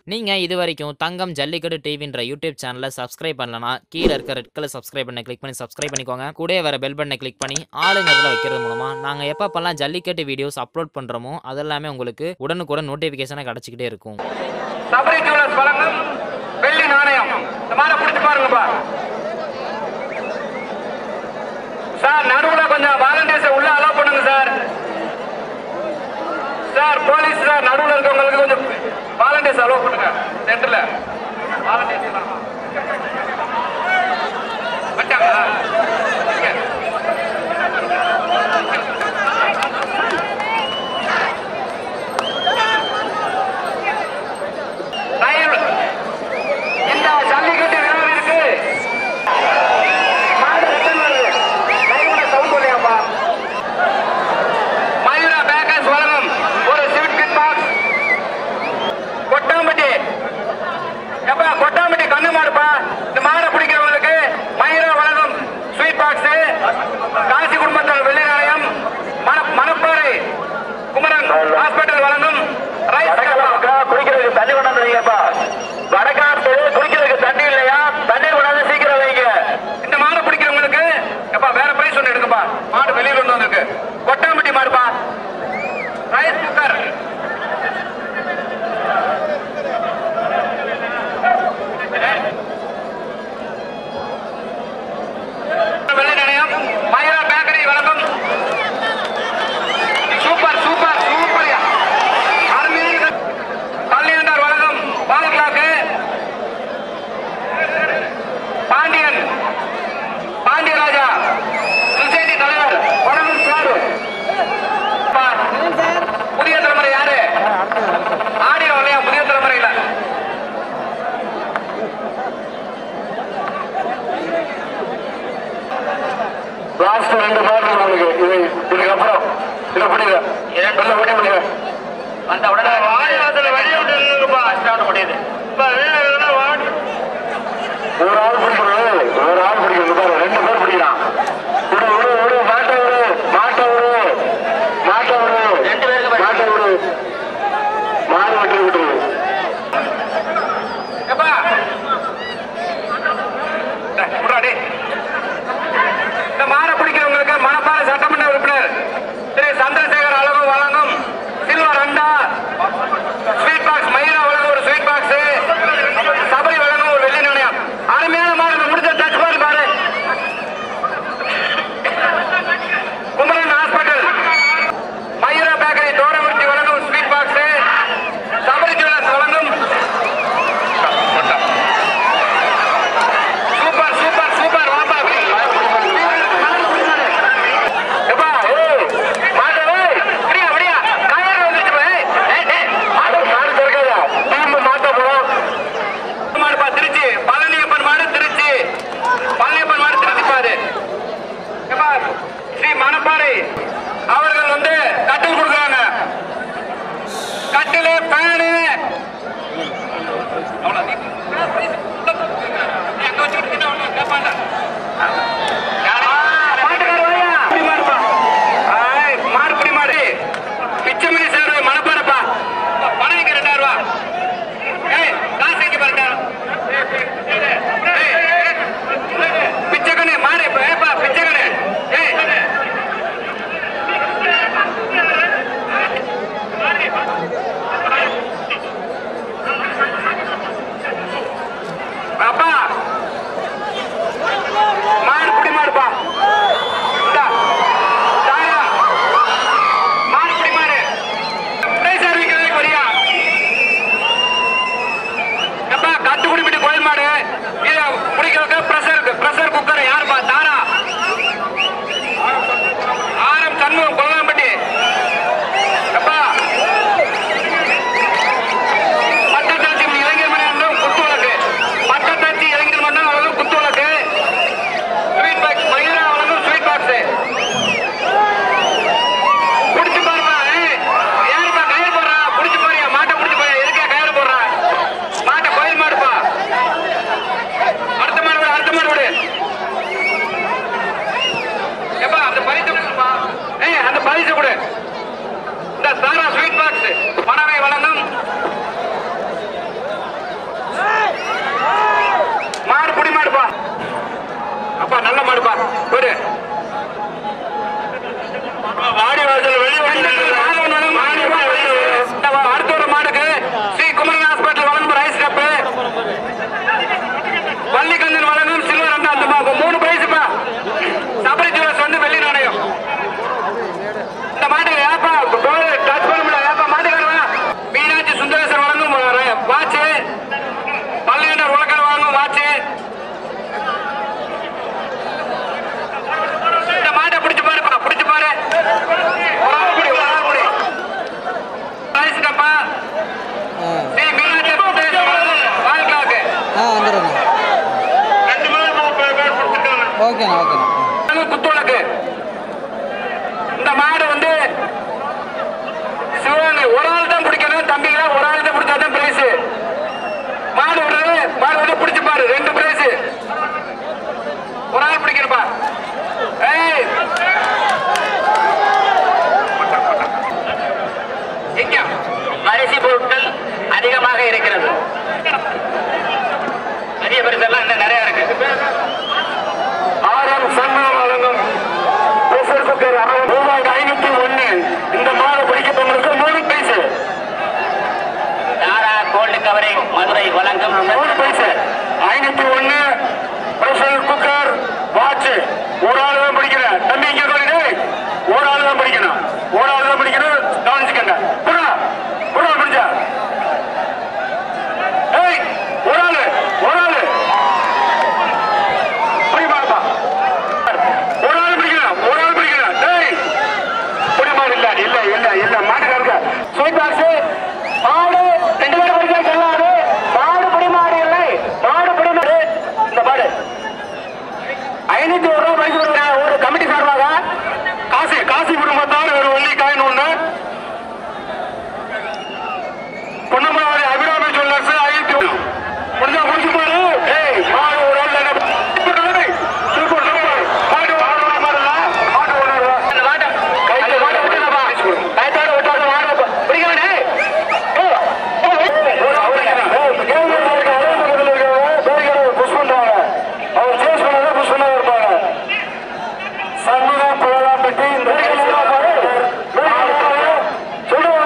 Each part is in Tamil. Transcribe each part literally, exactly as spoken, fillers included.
நீங்க இதுவரைக்கும் தங்கம் ஜல்லிக்கட்டு டிவின்ற யூடியூப் சேனலை சப்ஸ்கிரைப் பண்ணலனா கீழே இருக்க ரெட் கலர் சப்ஸ்கிரைப் பண்ண கிளிக் பண்ணி சப்ஸ்கிரைப் பண்ணிக்கோங்க. கூடவே வர பெல் பட்டனை கிளிக் பண்ணி ஆளுங்கிறதுல வைக்கிறது மூலமா நாங்க எப்பப்பெல்லாம் ஜல்லிக்கட்டு வீடியோஸ் அப்லோட் பண்றோமோ அதெல்லாமே உங்களுக்கு உடனுக்குடன் நோட்டிபிகேஷனா கிடைச்சிக்கிட்டே இருக்கும். சபரி ஜுவல்லர்ஸ் வழங்கும் வெள்ளி நாணயம். இந்த மாலை பிடிச்சு பாருங்கப்பா சார். நடுவுல கொஞ்சம் வாலண்டியர்ஸ் உள்ள அலோ பண்ணுங்க சார். சார் போலீஸ் சார் நடுவுல இருக்கவங்களுக்கு கொஞ்சம் வாலண்டியர்ஸ் அலோ பண்ணுங்க. சென்டர்ல வாலண்டியர்ஸ் வட்டாங்களா? இந்த ஜல்லிக்கட்டு விழாவிற்கு மயூரா பேக்கர்ஸ் வழங்கும் ஒரு ஸ்வீட் கிட் பாக்ஸ். கொட்டாம்பட்டி எப்ப கொட்டாம்பட்டி கண்ணு மாடுப்பா. இந்த மாடை பிடிக்கிறவங்களுக்கு மயூரா வழங்கும் ஸ்வீட் பாக்ஸ். காசி குடும்பத்தால் வெள்ளி நாணயம். மணப்பாறை குமரன் ஹாஸ்பிட்டல் வழங்கும் ரைஸ். குடிக்கிறதுக்கு தண்ணி கொண்டாந்துருங்கப்பா. வடக்காட்டு குடிக்கிறதுக்கு தண்ணி இல்லையா? தண்ணி கொண்டாந்து சீக்கிரம் வைங்க. இந்த மாடை பிடிக்கிறவங்களுக்கு எப்பா வேற பிரைஸ் ஒன்று எடுங்கப்பா. மாடு வெளியில் ஒன்று வந்திருக்கு. கொட்டாம்பட்டி மாடுப்பா. ரைஸ் குக்கர் வெள்ளி நாணயம். மயூரா பேக்கரி வழங்கும் சூப்பர் சூப்பர் சூப்பர் அருமையான பள்ளியாண்டார் வழங்கும் பாலக்கிளாக்கு. பாண்டியன் பாண்டியராஜா சொசைட்டி தலைவர் வணக்கம் சார். புதிய தலைமுறை யாரு? ஆடியோ இல்லையா? புதிய தலைமுறையில லாஸ்ட் ரெண்டு மாதம் உங்களுக்கு இதுக்கப்புறம் இதை பிடிங்க. இரண்டு பிடி முடியுங்க. அந்த உடனே வாயாசல வெளியே விட்டுருப்பா. ஸ்டார்ட் முடியுது. ஒரு ஆள் பிடிக்கிறது ஒரு ஆள் பிடிக்கிறது ரெண்டு பேர் பிடிக்கலாம். விடு விடு விடு மாட்ட விடு மாட்ட விடு மாட்ட விடு ரெண்டு பேருக்கு மாட்ட விடு. மாடு வெட்டி விட்டு இந்த மாடை பிடிக்கிறவங்களுக்கு மணப்பாறை சட்டமன்ற உறுப்பினர் திரு சந்திரசேகர் அழகு வழங்கும் சில்வர் அண்டா ஸ்வீட் பாக்ஸ். மயூரா வழங்கும் ஒரு ஸ்வீட் பாக்ஸ். சபரி வழங்கும் ஒரு வெள்ளி நாணயம். அருமையான மாடு முடிஞ்ச டச் பாரு பாரு. குமரன் ஹாஸ்பிட்டல் மயூரா பேக்கரி தோரமுர்த்தி வழங்கும் ஸ்வீட் பாக்ஸ். சபரி ஜுவல்லர்ஸ் வழங்கும் சூப்பர் சூப்பர் சூப்பர் வாப்பா ஓகேண்ணா ஓகேண்ணா. குத்துவனுக்கு இந்த மாடு வந்து சிவகங்கை ஒரு ஆள் தான் பிடிக்கணும் தம்பிங்களா, ஒரு ஆள் தான் பிடிச்சாதான் பிரைஸ். மாடு விடுறது மாடு விட்டு பிடிச்சு பாரு, ரெண்டு பிரைஸ். ஒரு ஆள் பிடிக்கணும்பா. ஏய் எங்க அரிசி பொருட்கள் அதிகமாக இருக்கிறது. பெரிய பரிசெல்லாம் இன்னும் நிறைய இருக்கு. ஆறாம் சண்முகம் வழங்கும் பிரஷர் குக்கர் ரூபாய் ஐநூத்தி ஒண்ணு. இந்த மாலை பிடிக்கப்பட்டவங்களுக்கு மூணு பைசு. தாரா கோல்டு கவரிங் மதுரை வழங்கும் மூணு பைசு ஐநூத்தி ஒண்ணு. பிரஷர் குக்கர் வாட்ச் ஒரு ஆள் தான் பிடிக்கிறேன் தம்பி. இங்க ஒரு ஆள் தான் பிடிக்கணும், ஒரு ஆள் தான் பிடிக்கணும். கவனிச்சுக்கங்க. புறா புறா பிடிச்சா ஏய் ஒரு ஆளு ஒரு ஆளு புரியுமாப்பா? ஒரு ஆள் பிடிக்கணும், ஒரு ஆள் பிடிக்கணும். டேய் புரியுமாடு இல்ல இல்ல இல்ல இல்ல மாட்டுக்காருங்க ஸ்வீட் பாக்ஸ் மாடு ரெண்டு பேரும் பிடிக்க சொல்லாது. மாடு பிடிமாடு இல்லை, மாடு பிடிமாடு. இந்த பாடு ஐநூத்தி ஒரு ரூபாய் பரிசு கொடுங்க. ஒரு கமிட்டி சார்பாக காசி காசி குடும்பத்தார் ஒரு வெள்ளி காயின் ஒண்ணு. பொன்னமராவதி அபிராமி சொல்லர்ஸ் ஐநூத்தி ஒண்ணு. முடிஞ்சா முடிச்சு பாரு. ஏய் மாடு ஒரு ஆள் சூப்பர் சூப்பர். மாடு மாடு மாடுல மாடு ஓடுறா. இந்த மாடு கையில மாடு விட்டுறப்பா. கைத்தோட விட்டாத மாடு பிடிக்க வேணே. ஏய் ஒரு அவருக்கு ஏய் கேம் இருக்கு. அலமதுல இருக்காங்க. பேர்களை புஷ் பண்றாங்க. அவர் சேஸ் பண்ணாத புஷ் பண்ணாத இருப்பாங்க. சண்முகம் புகழாம் பெட்டி இந்த பாரு. சொல்லுவாங்க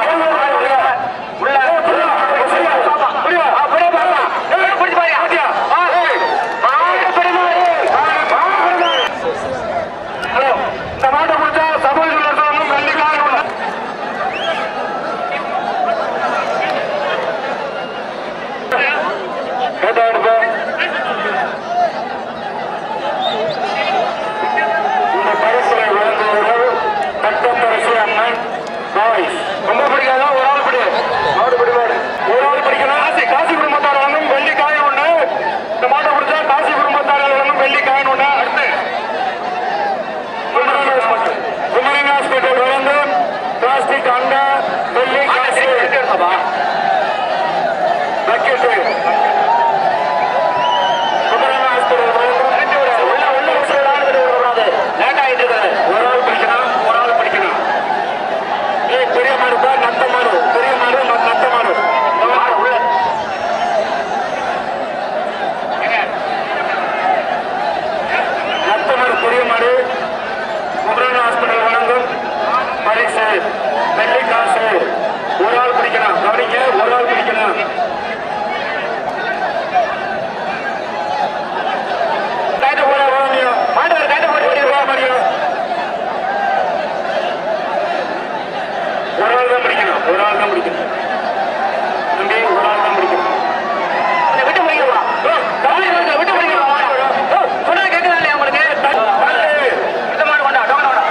ரொம்ப பிடிக்காதா? ஒரு ஆள் பிடி மாடு பிடி மாடு ஒரு ஆள் பிடிக்கணும். காசி காசி குடும்பத்தார் வழங்கும் வெள்ளி காயின் ஒண்ணு. இந்த மாட்டை பிடிச்சா காசி குடும்பத்தார் வழங்கும் வெள்ளி காயின் ஒண்ணு. அடுத்து குமரன் ஹாஸ்பிட்டல் வழங்கும் பிளாஸ்டிக் அண்டா வெள்ளி காசு பக்கெட்டு. குமரன் ஹாஸ்பிட்டல் வழங்கும் உள்ள உள்ள விடாது. லேட் ஆகிட்டு இருக்குது. ஒரு ஆள் பிடிக்கணும், ஒரு ஆள் பிடிக்கணும். ஏய் பெரிய மாடு தான் நட்ட மாடு. பெரிய மாடு நட்ட மாடு. உள்ள நட்ட மாடு பெரிய மாடு. குமரன் ஹாஸ்பிட்டல் வழங்கும் பரிசு வெள்ளி காசு. ஒரு ஆள் பிடிக்கணும். கவனிக்க, ஒரு ஆள் பிடிக்கணும். கைட்ட போட முடியும். மாட்டு கைட்ட போட்டு போட முடியும். ஒரு ஆள் தான் பிடிக்கணும், ஒரு ஆள் தான் பிடிக்கணும். தம்பி ஒரு ஆள் தான் பிடிக்கணும். விட்டு பிடிக்கலாம். விட்டு பிடிக்கலாம். சொன்னா கேட்குதா இல்லையா உங்களுக்கு? இந்த மாடு கொண்டா டோக்கன் வேண்டாம்.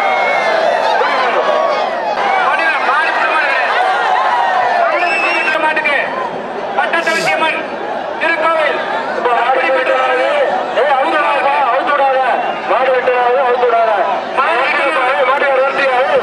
மாட்டுக்கு பட்டத்தவசியம்மன் திருக்கோவில் மாடு விடாத மாடு விடாத அவுத்து விடாத மாடு வருத்தியாது.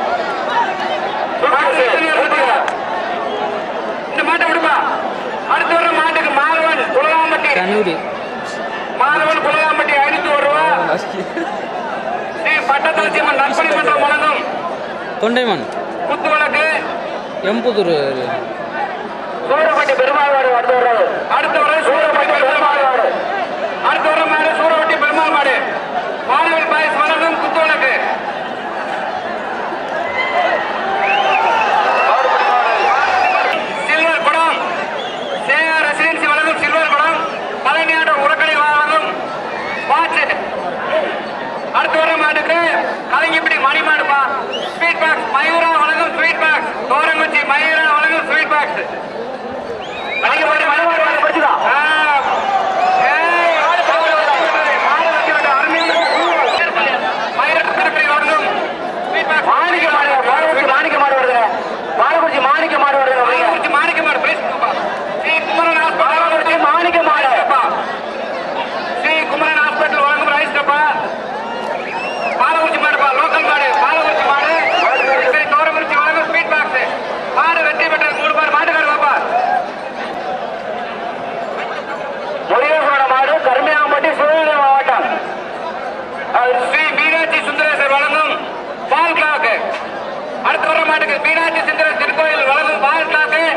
இந்த மாட்டை விடுப்பா. அடுத்து வர மாட்டுக்கு மாதவன் குலகாம்பட்டி மாதவன் குலகாம்பட்டி ஐநூத்தி ஒரு ரூபா. ஸ்ரீ பட்டத்தலட்சியம்மன் நற்பணி மன்றம் வழங்கும் தொண்டைமான் குத்துவனுக்கு எம்புதூர் சூரப்பட்டி பெருமாள் மாடு. அடுத்து வர்றது அடுத்து வர சூரப்பட்டி பெருமாள் மாடு. அடுத்து வர மாடு சூரப்பட்டி பெருமாள் மாடு. மாணவன் பாயஸ் வழங்கும் குத்துவனுக்கு சில்வர் படம். சேஆர் ரெசிடென்சி வழங்கும் சில்வர் படம். கலைஞாட உரக்கடை வழங்கும் வாட்ச். அடுத்து வர மாட்டுக்கு கலைஞப்படி மணி மாடுப்பா. ஸ்வீட் பாக்ஸ் மயூரா வழங்கும் ஸ்வீட் பாக்ஸ். தோரங்குச்சி மயூரா வழங்கும் ஸ்வீட் பாக்ஸ். கலைஞப்படி மணி மாடு படிச்சுதா? மாணிக்க மாடு மாணிக்க மாடு வருது. மாலக்குறிச்சி மாணிக்க மாடு வருது. மாணிக்க மாடு ஸ்ரீ குமரன் ஹாஸ்பிட்டல் மாணிக்க மாடு. ஸ்ரீ குமரன் ஹாஸ்பிட்டல் வழங்கும் ரைஸ் மாடு கருமையாம்பட்டி சிவகங்கை மாவட்டம் ஸ்ரீ மீனாட்சி சுந்தரேசர் வழங்கும் பால் கிளாக்கு. அடுத்து வர மாட்டுக்கு மீனாட்சி சுந்தரேசர் திருக்கோயில் வழங்கும் பால் கிளாக்கு